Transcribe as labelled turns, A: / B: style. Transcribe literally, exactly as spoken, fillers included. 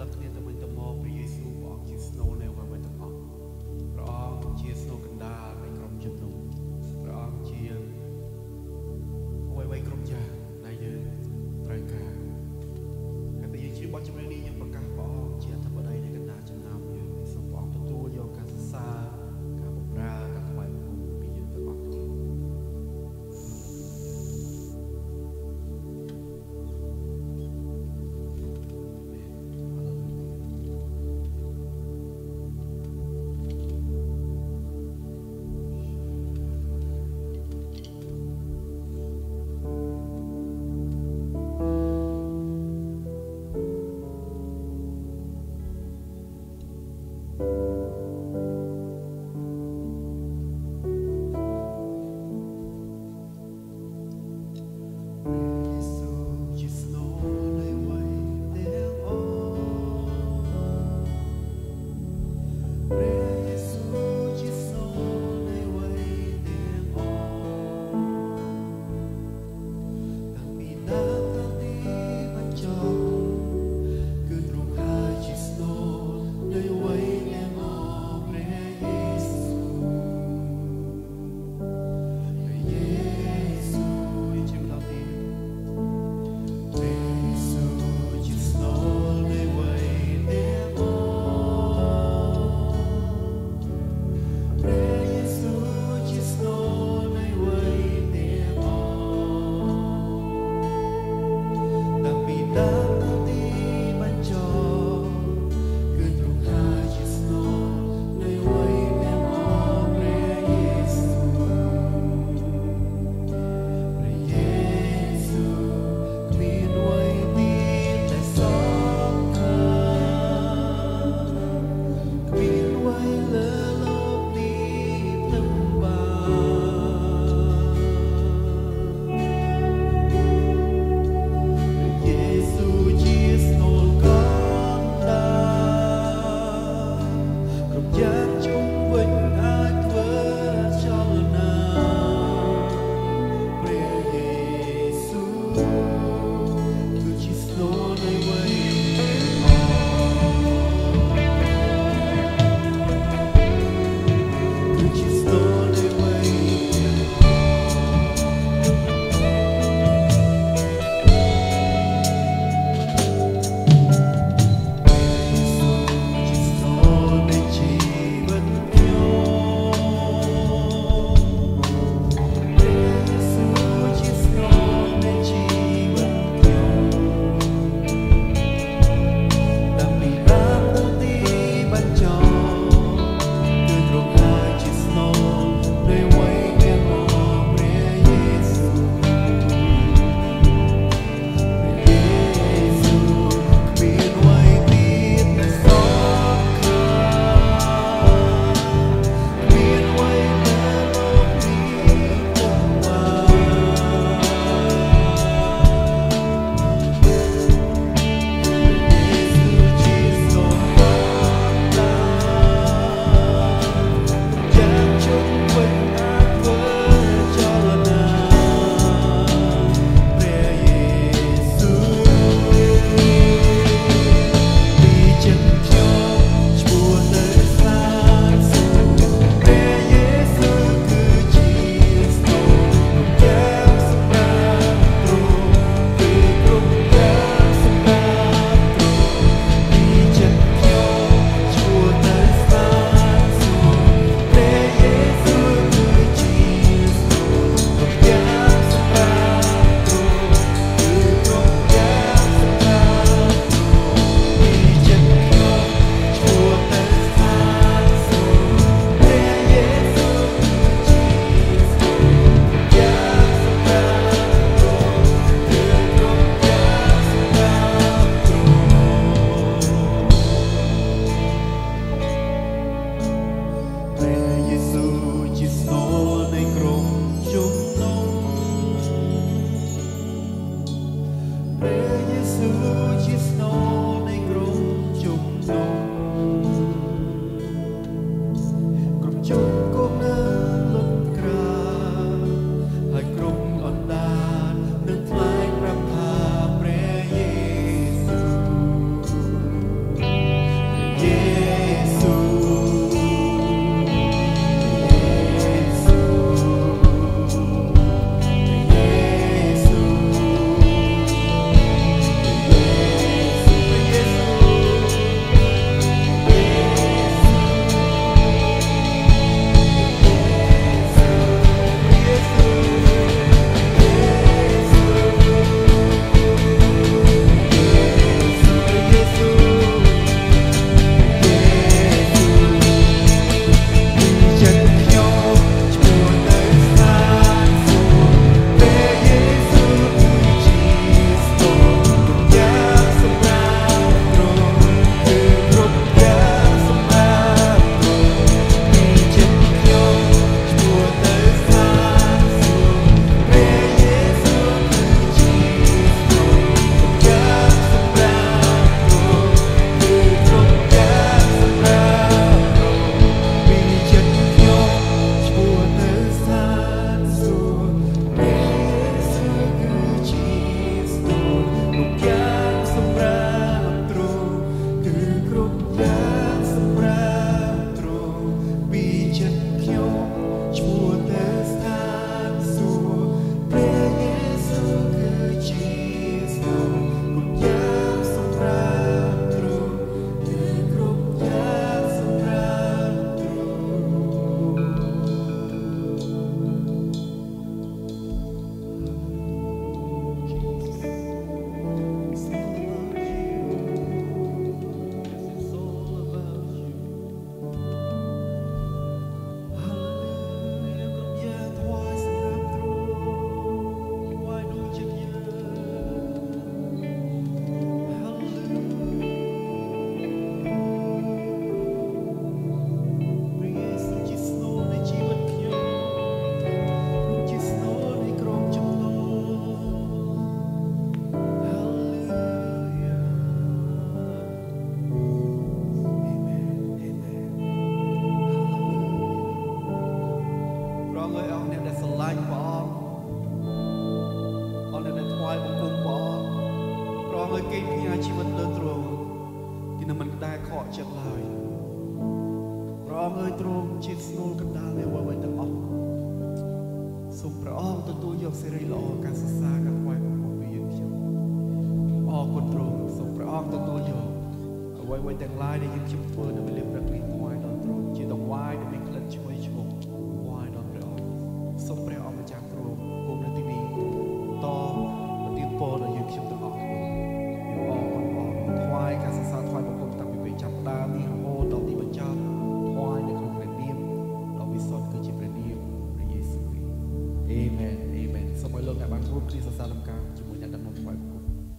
A: លឹកគ្នាទៅវិញទៅមកព្រះយេស៊ូវព្រះអង្គជាស្នូលនៃអ្វីៗទាំងអស់ព្រះអង្គជាស្នូលកណ្ដាលនៃក្រុមជំនុំព្រះអង្គជាអ្វីៗគ្រប់យ៉ាងដែលយើងត្រូវការហើយពេលយើងជឿបទចម្រៀងនេះយើងប្រកាសព្រះអង្គជាអធិបតីនៃកណ្ដាលចំណោមយើងសូមព្រះអង្គទទួលយកការសរសើរការបម្រើការថ្វាយបង្គំពីយើងទាំងអស់គ្នាកសេរីល្អការសរសើរការថ្វាយបង្គំពីយើងខ្ញុំអរគុណព្រះអង្គសូមព្រះអង្គទទួលយកអ្វីៗទាំងឡាយដែលយើងខ្ញុំធ្វើនៅពេលព្រឹកនេះថ្វាយដល់ទ្រង់ជាដង្វាយដែលមានក្លិនឈ្ងុយឈ្ងុយថ្វាយដល់ព្រះអង្គសូមព្រះអង្គម្ចាស់ទ្រង់គង់នៅទីនេះតប្រទានពរដល់យើងខ្ញុំទាំងអស់គ្នាយើងអរគុណព្រះអង្គថ្វាយការសរសើរថ្វាយបង្គំតាំងពីពេលចាប់ផ្ដើមនេះរហូតដល់ទីបញ្ចប់ថ្វាយនៅក្នុងព្រះនាមដ៏វិសុទ្ធគឺជាព្រះនាមព្រះយេស៊ូវគ្រីស្ទអេមែនអេមែនសូមឲ្យលោកអ្នកបានរួមគ្នាសរសើរដំណើរ